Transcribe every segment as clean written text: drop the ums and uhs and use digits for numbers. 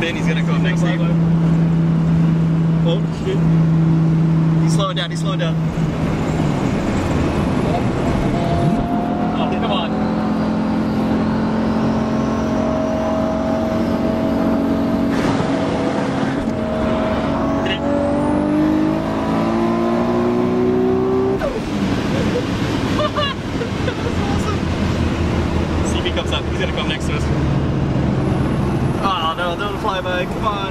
spin, he's gonna come next to you. Oh, shit. He's slowing down, he's slowing down. Oh, come on. See if he comes up, he's gonna come next to us. Oh no, don't fly by, come on.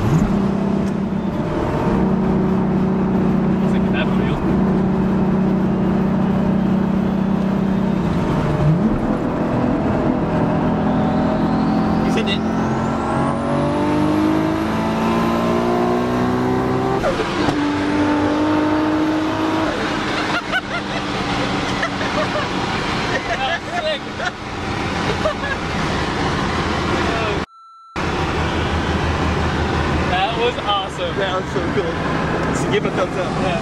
Looks like a Batmobile. He's hitting it. That was awesome. That was so cool. So give him a thumbs up. Yeah.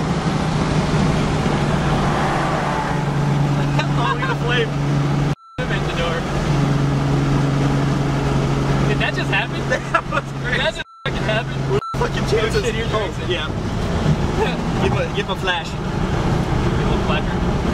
Oh, look at the flame. Aventador. Did that just happen? That was great. Did that just fucking happen? What the fucking chances? Oh, shit, you're yeah. Give him a flash. A little flasher.